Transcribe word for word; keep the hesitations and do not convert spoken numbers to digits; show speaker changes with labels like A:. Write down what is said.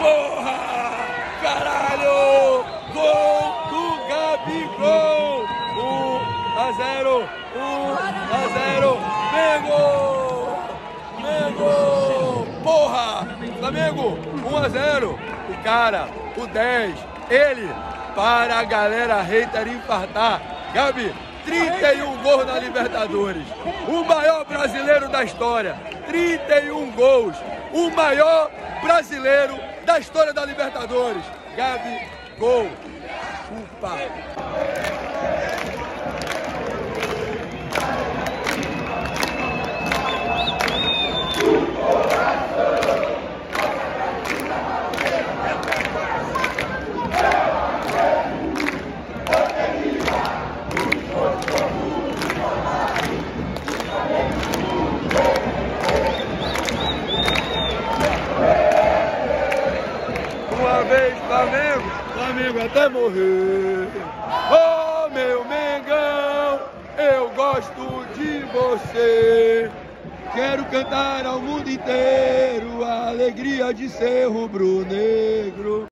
A: Porra! Caralho! Gol do Gabigol! um a zero! um a zero! Flamengo! Flamengo! Porra! Flamengo! um a zero! O cara, o dez, ele, para a galera hater infartar. Gabi, trinta e um gols na Libertadores. O maior brasileiro da história. trinta e um gols. O maior brasileiro da história da Libertadores. Gabi, gol. Upa. Uma vez Flamengo, Flamengo até morrer. Oh, meu Mengão, eu gosto de você. Quero cantar ao mundo inteiro a alegria de ser rubro-negro.